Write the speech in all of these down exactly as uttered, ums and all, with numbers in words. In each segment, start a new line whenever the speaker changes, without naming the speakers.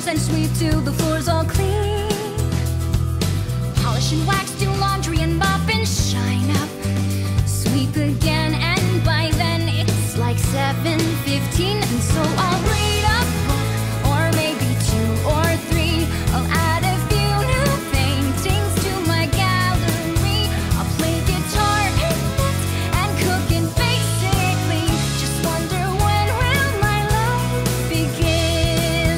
and sweep till the floor's all clean. Polish and wax, do laundry and mop and shine up. Sweep again, and by then it's like seven fifteen. And so I'll read a book, or maybe two or three. I'll add a few new paintings to my gallery. I'll play guitar and knit and cook, and basically just wonder, when will my life begin?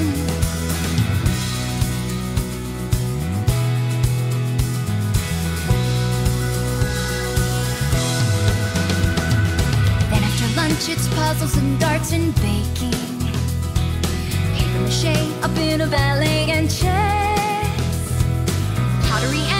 Then after lunch it's puzzles and darts and baking, paper mache, a bit of ballet and chess, pottery